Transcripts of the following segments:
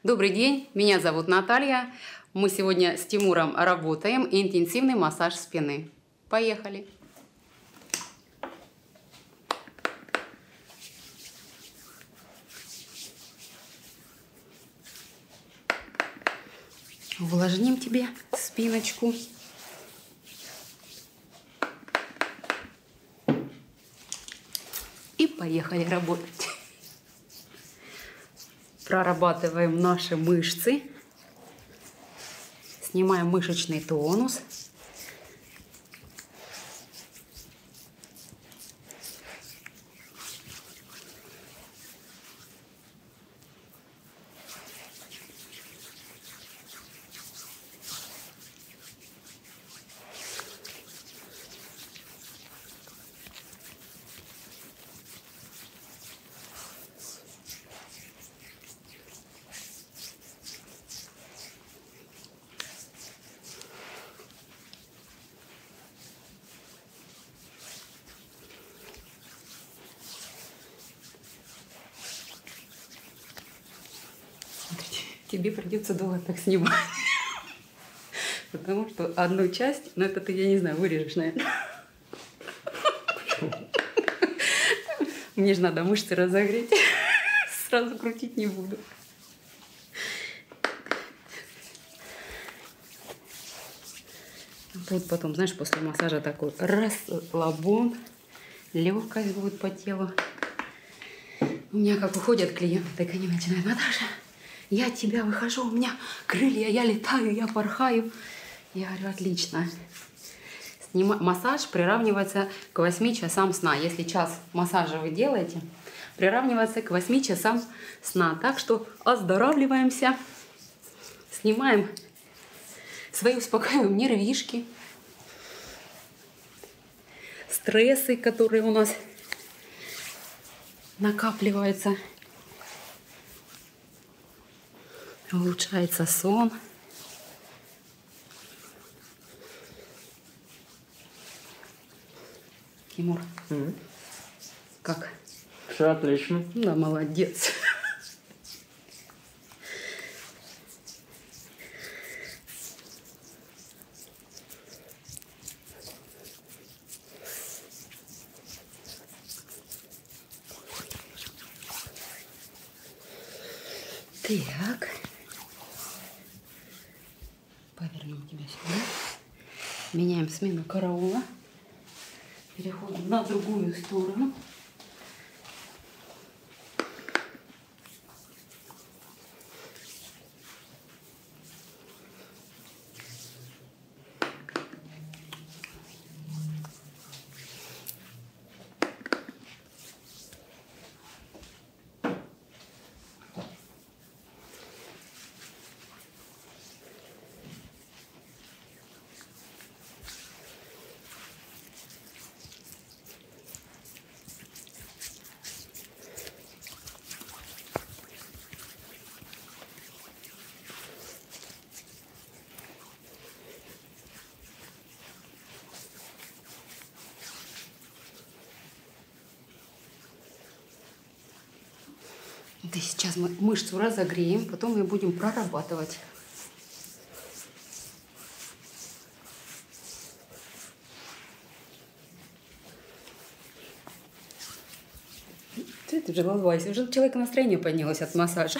Добрый день, меня зовут Наталья. Мы сегодня с Тимуром работаем. Интенсивный массаж спины. Поехали! Увлажним тебе спиночку. И поехали работать. Прорабатываем наши мышцы. Снимаем мышечный тонус. Тебе придется долго так снимать. Потому что одну часть, но это ты, я не знаю, вырежешь, наверное. Мне же надо мышцы разогреть. Сразу крутить не буду. Тут потом, знаешь, после массажа такой расслабон, легкость будет по телу. У меня как уходят клиенты, так они начинают: Наташа, я от тебя выхожу, у меня крылья, я летаю, я порхаю. Я говорю: отлично. Массаж приравнивается к 8 часам сна. Если час массажа вы делаете, приравнивается к 8 часам сна. Так что оздоравливаемся, снимаем свои, успокаиваем нервишки, стрессы, которые у нас накапливаются. Улучшается сон. Тимур, как? Все отлично. Да, молодец. Так. Повернем тебя сюда. Меняем смену караула. Переходим на другую сторону. Да, сейчас мы мышцу разогреем, потом мы будем прорабатывать. Ты же улыбайся, уже у человека настроение поднялось от массажа.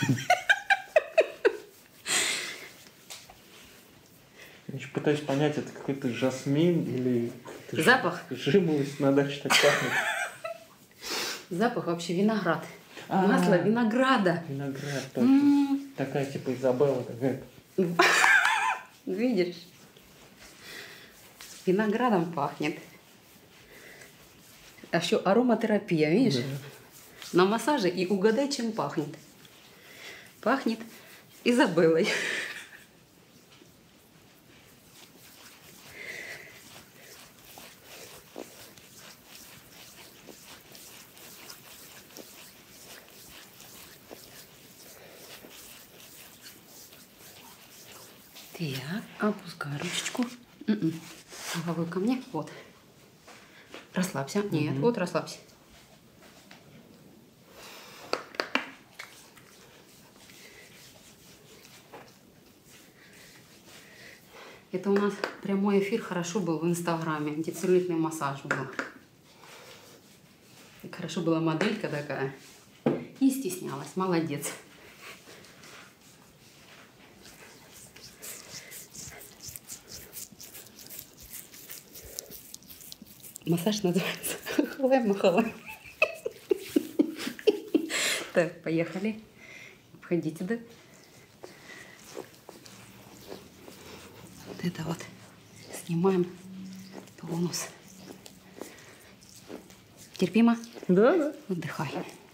Я еще пытаюсь понять, это какой-то жасмин или запах? Жимолость на даче так пахнет. Запах вообще виноград. Масло винограда. Виноград, точно. Такая типа Изабелла какая-то. Видишь? Виноградом пахнет. А еще ароматерапия, видишь? Да. На массаже и угадай, чем пахнет. Пахнет Изабеллой. Так, опускай ручечку. Головой ко мне. Вот. Расслабься. Нет, вот расслабься. Это у нас прямой эфир хорошо был в Инстаграме. Антицеллюлитный массаж был. Так хорошо была моделька такая. Не стеснялась. Молодец. Массаж называется Халай-махалай. Так, поехали. Обходите, да? Вот это вот снимаем тонус. Терпимо? Да, да. Отдыхай.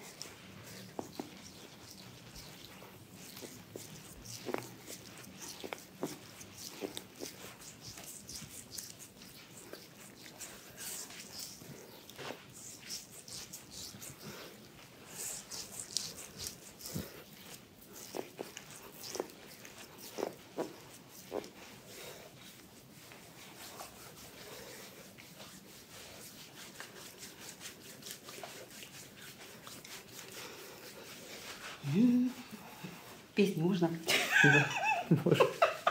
Песню можно? Да, можно.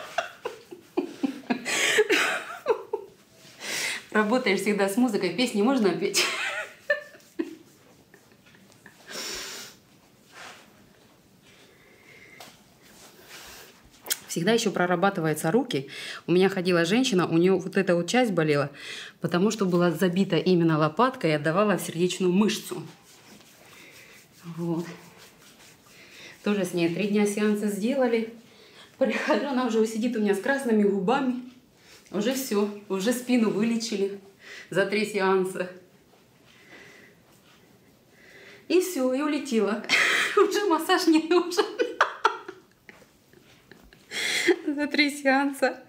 Работаешь всегда с музыкой, песни можно петь? Всегда еще прорабатываются руки. У меня ходила женщина, у нее вот эта вот часть болела, потому что была забита именно лопатка и отдавала в сердечную мышцу. Вот. Тоже с ней 3 дня сеанса сделали. Прихожу, она уже сидит у меня с красными губами. Уже все, уже спину вылечили за 3 сеанса. И все, и улетела. Уже массаж не нужен. За 3 сеанса.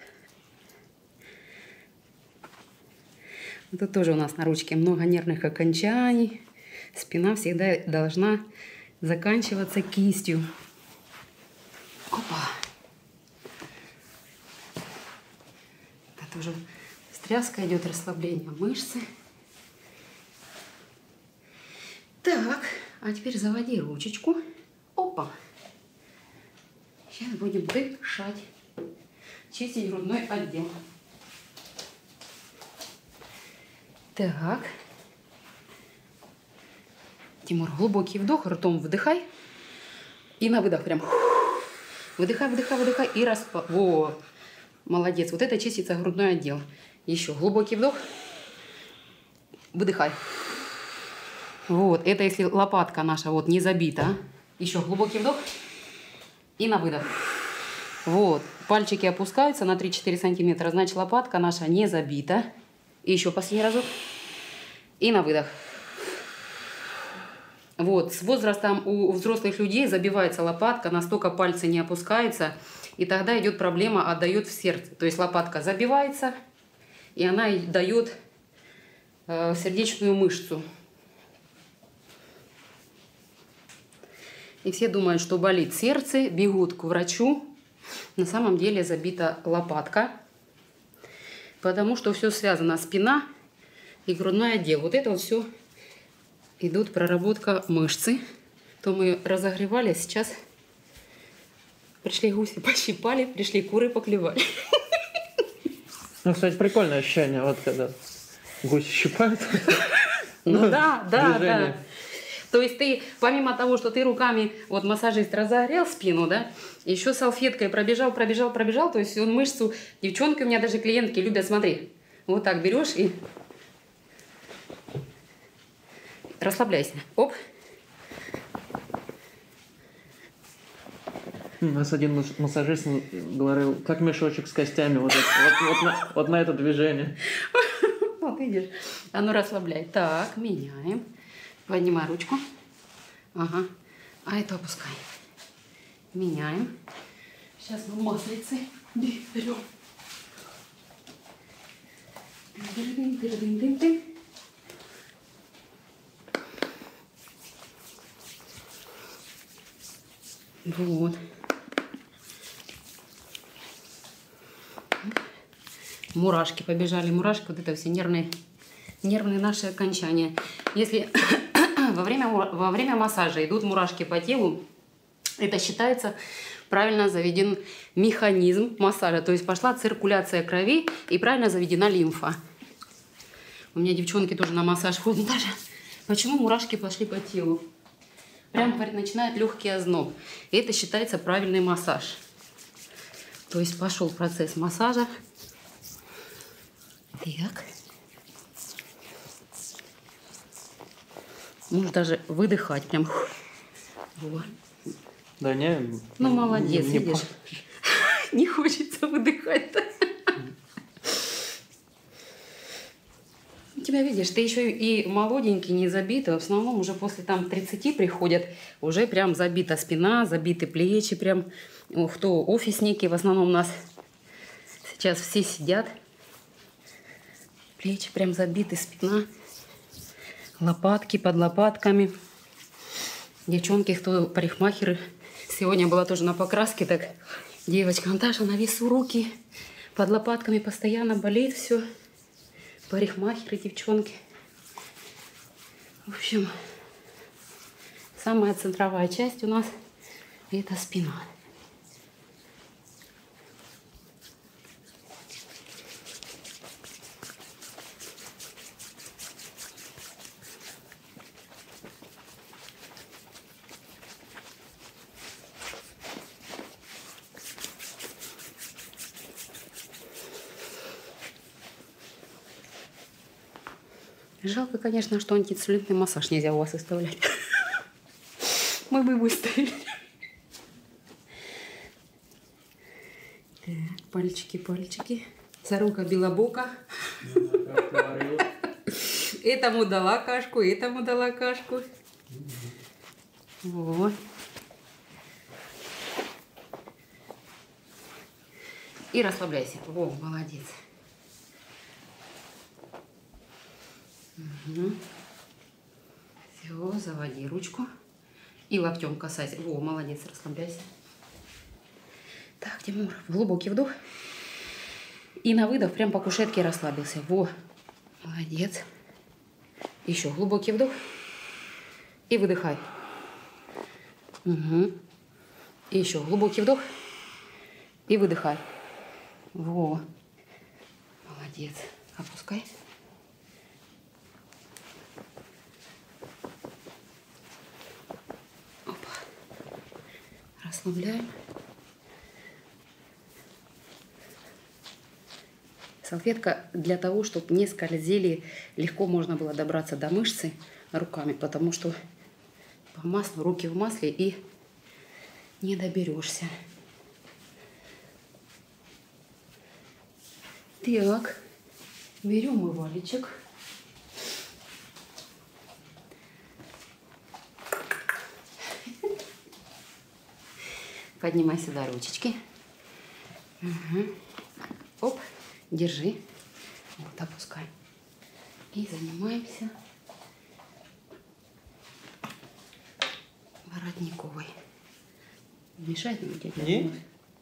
Тут тоже у нас на ручке много нервных окончаний. Спина всегда должна заканчиваться кистью. Опа. Это тоже встряска идет, расслабление мышцы. Так, а теперь заводи ручечку. Опа. Сейчас будем дышать. Чистить грудной отдел. Так. Тимур, глубокий вдох, ртом вдыхай. И на выдох прям. Выдыхай, выдыхай, выдыхай. И вот. Молодец. Вот это чистится грудной отдел. Еще глубокий вдох. Выдыхай. Вот. Это если лопатка наша вот не забита. Еще глубокий вдох. И на выдох. Вот. Пальчики опускаются на 3-4 сантиметра. Значит, лопатка наша не забита. И еще последний разок. И на выдох. Вот, с возрастом у взрослых людей забивается лопатка, настолько пальцы не опускаются, и тогда идет проблема, отдает в сердце. То есть лопатка забивается, и она дает сердечную мышцу. И все думают, что болит сердце, бегут к врачу. На самом деле забита лопатка, потому что все связано, спина и грудной отдел. Вот это вот все идут проработка мышцы. То мы разогревали, сейчас пришли гуси, пощипали, пришли куры, поклевали. Ну, кстати, прикольное ощущение, вот когда гуси щипают. Ну да, да, да. То есть ты, помимо того, что ты руками, вот массажист разогрел спину, да, еще салфеткой пробежал, то есть он мышцу, девчонки у меня даже клиентки любят, смотри, вот так берешь и расслабляйся. Оп. У нас один массажист говорил, как мешочек с костями, вот на это движение. Вот видишь, а ну расслабляй. Так, меняем. Поднимай ручку. Ага. А эту опускай. Меняем. Сейчас мы маслицы берем. Вот. Мурашки побежали, мурашки, вот это все нервные наши окончания. Если во время массажа идут мурашки по телу, это считается правильно заведен механизм массажа. То есть пошла циркуляция крови и правильно заведена лимфа. У меня девчонки тоже на массаж ходят. Даже почему мурашки пошли по телу? Прям начинает легкий озноб. И это считается правильный массаж. То есть пошел процесс массажа. Так. Можешь даже выдыхать прям. Вот. Да не. Ну, молодец, не видишь. Не хочется выдыхать-то. Тебя видишь, ты еще и молоденький, не забитый. В основном уже после там 30 приходят, уже прям забита спина, забиты плечи, прям кто офисники, в основном у нас сейчас все сидят. Плечи прям забиты, спина, лопатки под лопатками. Девчонки, кто парикмахеры, сегодня была тоже на покраске, так девочка Наташа на весу руки, под лопатками постоянно болит все. Парикмахеры, девчонки. В общем, самая центровая часть у нас это спина. Жалко, конечно, что антицеллюлитный массаж нельзя у вас оставлять. Мы бы выставили. Так, пальчики, пальчики. Сорока белобока. Этому дала кашку, этому дала кашку. Вот. И расслабляйся. Во, молодец. Угу. Все, заводи ручку. И локтем касайся. Во, молодец, расслабляйся. Так, Тимур, глубокий вдох. И на выдох прям по кушетке расслабился. Во, молодец. Еще глубокий вдох. И выдыхай. Угу. И еще глубокий вдох. И выдыхай. Во, молодец. Опускай. Расслабляем. Салфетка для того, чтобы не скользили, легко можно было добраться до мышцы руками, потому что по маслу, руки в масле и не доберешься. Так, берем умывальничек. Поднимай сюда ручечки. Угу. Оп, держи. Вот, опускай. И занимаемся воротниковой. Мешает нам где-то? Нет.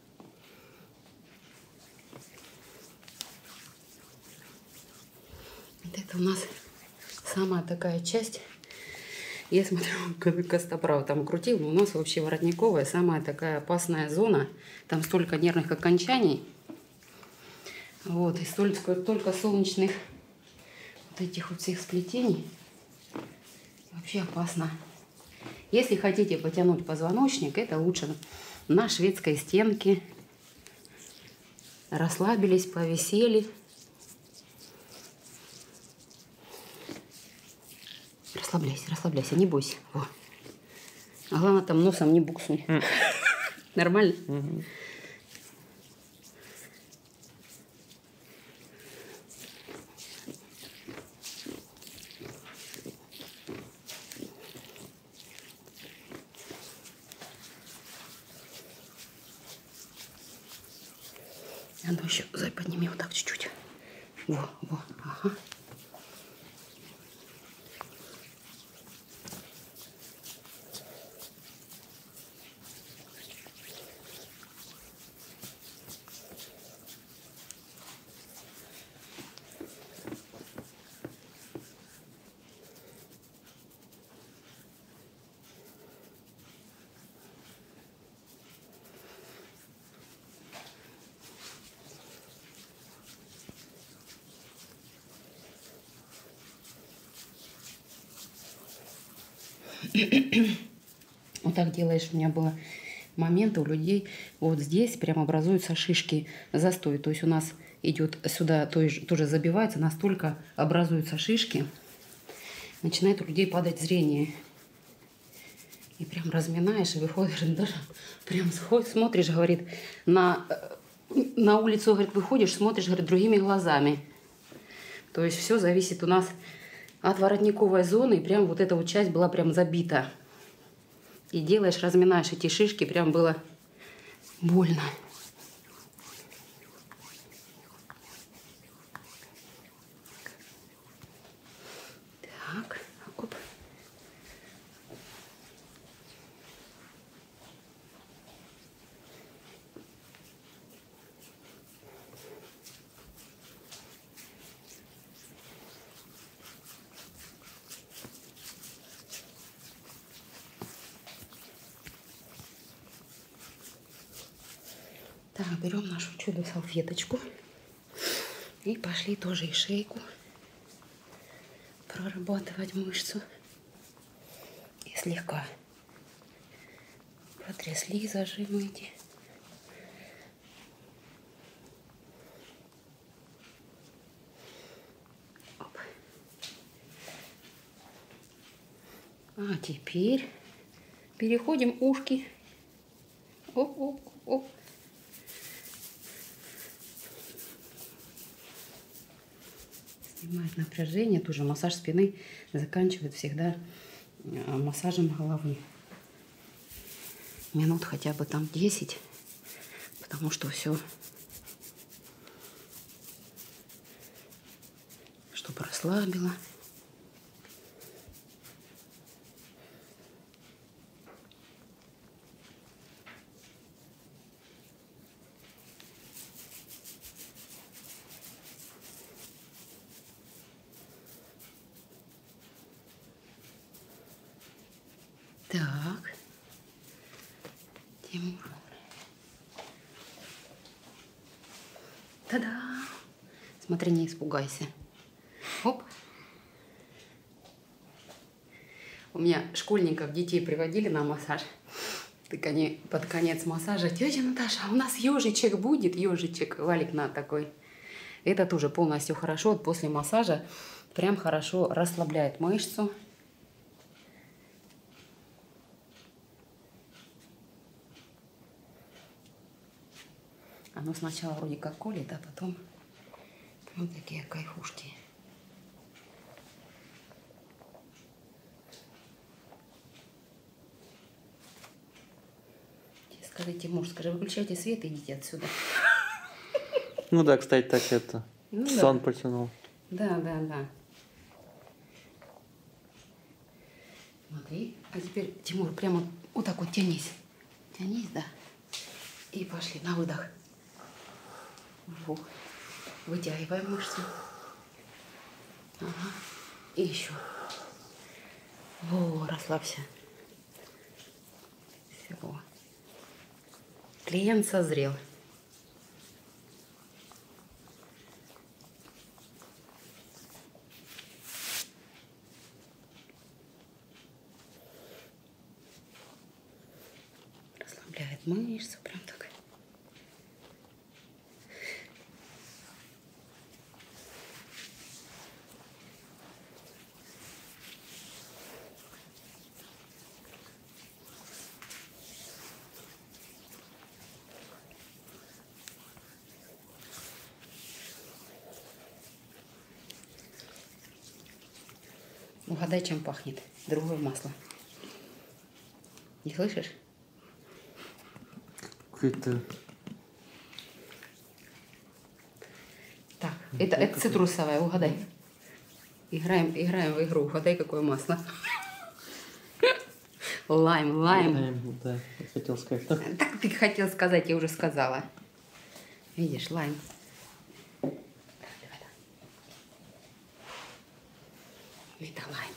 Вот это у нас самая такая часть. Я смотрю, как Костоправ там крутил, но у нас вообще воротниковая самая такая опасная зона. Там столько нервных окончаний. Вот, и только солнечных вот этих вот всех сплетений. Вообще опасно. Если хотите потянуть позвоночник, это лучше на шведской стенке. Расслабились, повисели. Расслабляйся, расслабляйся, не бойся. Во. А главное, там носом не буксуй. Нормально? А ну еще, Зай, подними вот так чуть-чуть. Во, во, ага. Вот так делаешь. У меня было моменты у людей. Вот здесь прям образуются шишки, застой. То есть у нас идет сюда, тоже забивается, настолько образуются шишки. Начинает у людей падать зрение. И прям разминаешь, и выходишь, и даже прям смотришь, говорит, на улицу, говорит, выходишь, смотришь, говорит, другими глазами. То есть все зависит у нас от воротниковой зоны, и прям вот эта вот часть была прям забита. И делаешь, разминаешь эти шишки, прям было больно. Так, оп. Так, берем нашу чудо-салфеточку и пошли тоже и шейку прорабатывать мышцу. И слегка потрясли зажимы эти. Оп. А теперь переходим ушки. Оп-оп-оп. Снимает напряжение, тоже массаж спины заканчивает всегда массажем головы. Минут хотя бы там 10, потому что все, чтобы расслабило. Так, Тимур. Та-да! Смотри, не испугайся. Оп. У меня школьников, детей приводили на массаж. Так они под конец массажа: тетя Наташа, а у нас ежичек будет? Ежичек. Валик на такой. Это тоже полностью хорошо. Вот после массажа прям хорошо расслабляет мышцу. Оно сначала вроде как колет, а потом вот такие кайфушки. Скажи, Тимур, скажи, выключайте свет и идите отсюда. Ну да, кстати, так это. Ну, сон да. потянул. Да. Смотри. А теперь, Тимур, прямо вот так вот тянись. Тянись, да. И пошли на выдох. Во. Вытягиваем мышцу. Ага. И еще. Во, расслабься. Все. Клиент созрел. Расслабляет мышцу прям так. Угадай, чем пахнет. Другое масло. Не слышишь? Какой-то... Так, это цитрусовое, угадай. Играем в игру. Угадай, какое масло. Лайм. Да, я хотел сказать. Так ты хотел сказать, я уже сказала. Видишь, лайм. Давай. Это лайм.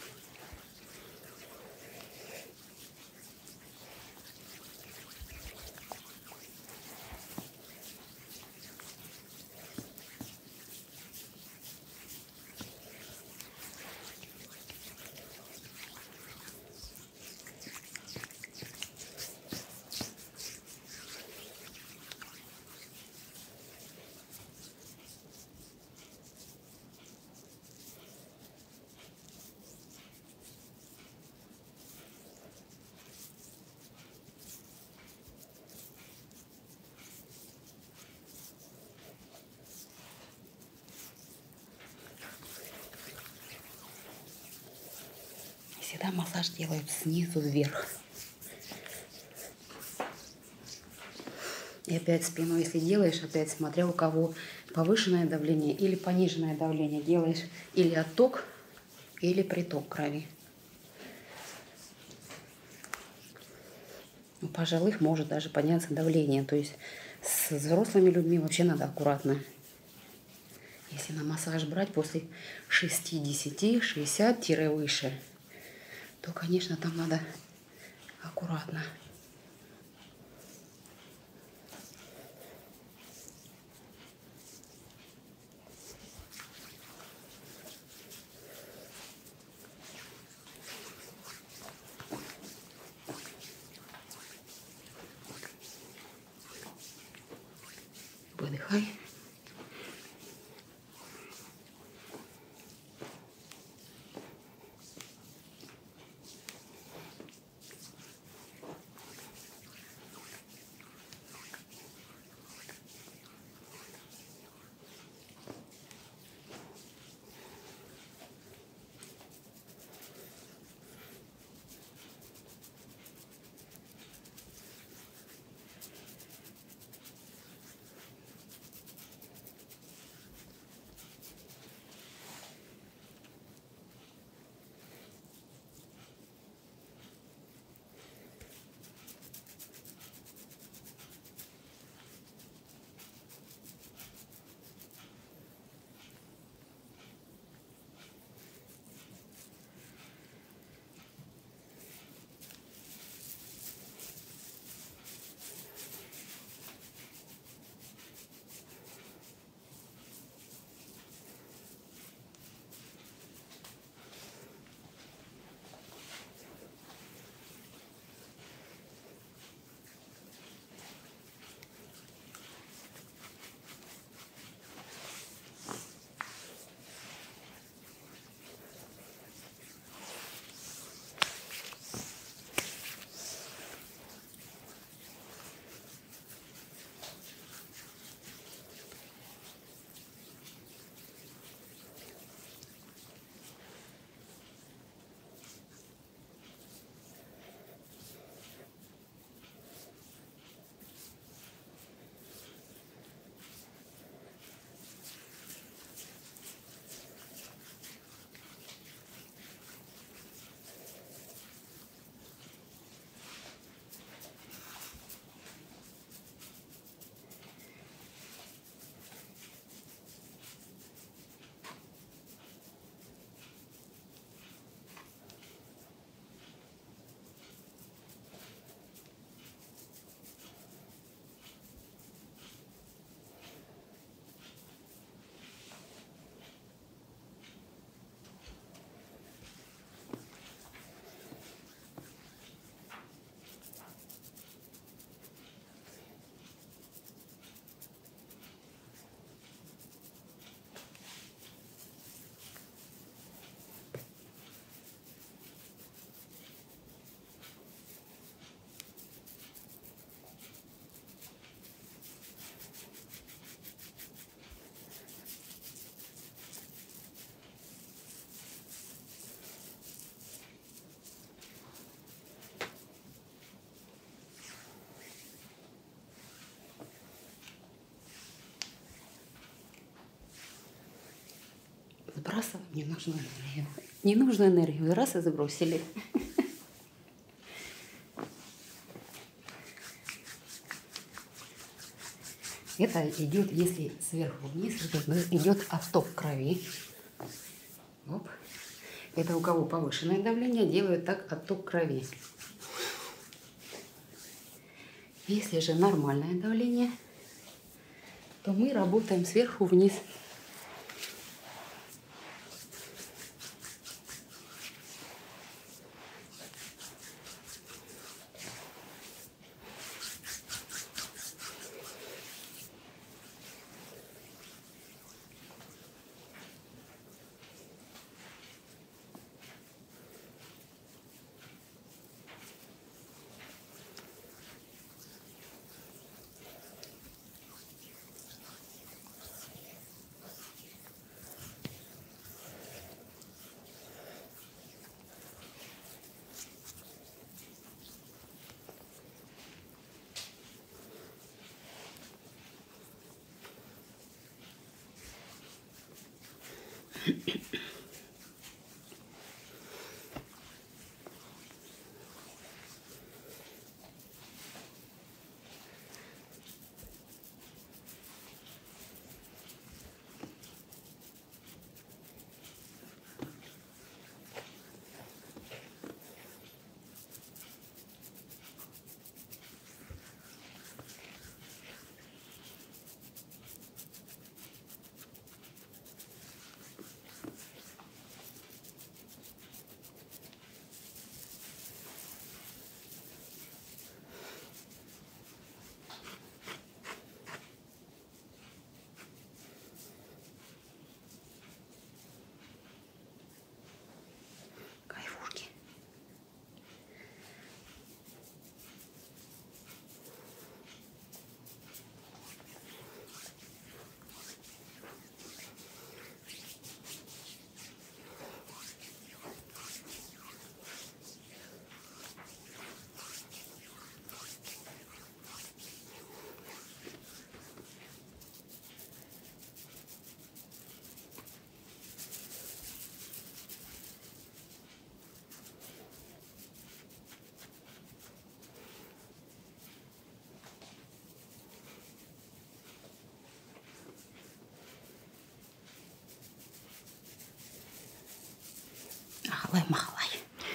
всегда массаж делают снизу вверх. И опять спину, если делаешь, опять смотря у кого повышенное давление или пониженное давление, делаешь или отток, или приток крови. У пожилых может даже подняться давление. То есть с взрослыми людьми вообще надо аккуратно. Если на массаж брать после 60-60 то, конечно, там надо аккуратно. Выдыхай. Сбрасываем ненужную энергию. Ненужную энергию раз и забросили. Это идет, если сверху вниз, идет отток крови. Оп. Это у кого повышенное давление, делают так отток крови. Если же нормальное давление, то мы работаем сверху вниз. Махалай.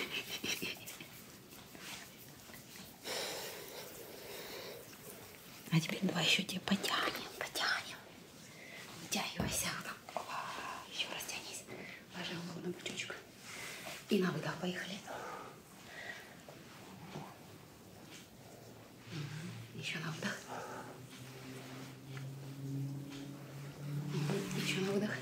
А теперь давай еще тебе потянем. Вытягивайся. Еще раз тянись. Ложи голову на бочочек. И на выдох. Поехали. Еще на выдох. Еще на выдох.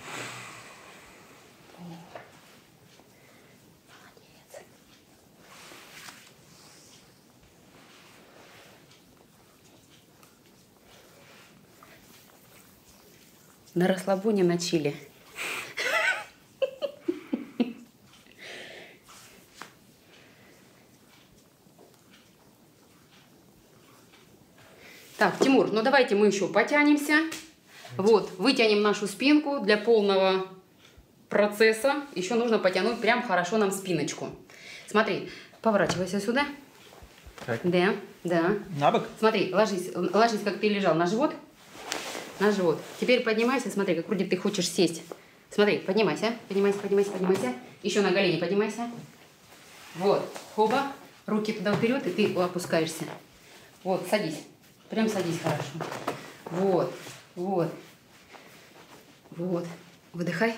На расслабоне на чили. Так, Тимур, ну давайте мы еще потянемся. Вот, вытянем нашу спинку для полного процесса. Еще нужно потянуть прям хорошо нам спиночку. Смотри, поворачивайся сюда. Так. Да, да. На бок? Смотри, ложись, как ты лежал, на живот. На живот. Теперь поднимайся, смотри, как вроде ты хочешь сесть. Смотри, поднимайся. Еще на колени поднимайся. Вот, хоба. Руки туда вперед, и ты опускаешься. Вот, садись. Прям садись хорошо. Вот. Выдыхай.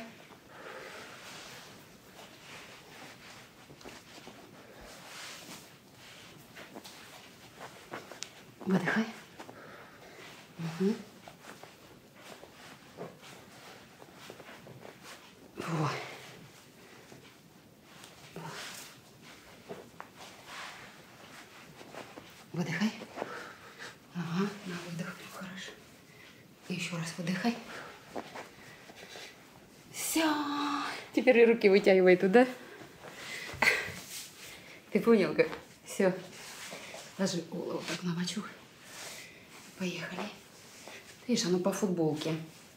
Выдыхай. Угу. Вот. Выдыхай. Ага, на выдох. Хорошо. И еще раз выдыхай. Все. Теперь руки вытягивай туда. Ты понял, как? Все. Ложи голову так на мочу. Поехали. Видишь, оно по футболке.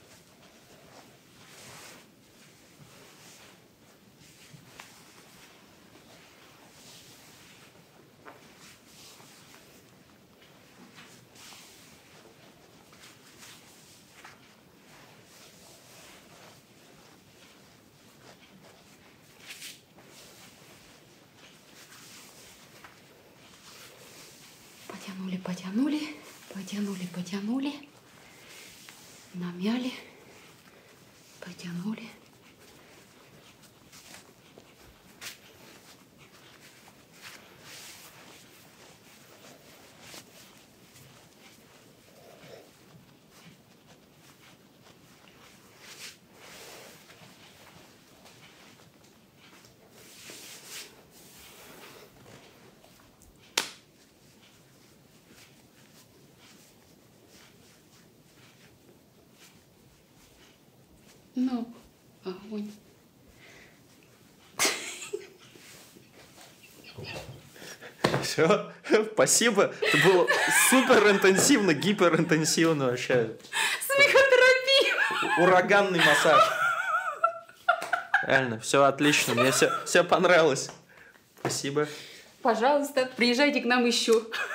Потянули. Намяли. Потянули. Ну, огонь. Все, спасибо. Это было супер интенсивно, гиперинтенсивно вообще. Смехотерапия. Ураганный массаж. Реально, все отлично. Мне все понравилось. Спасибо. Пожалуйста, приезжайте к нам еще.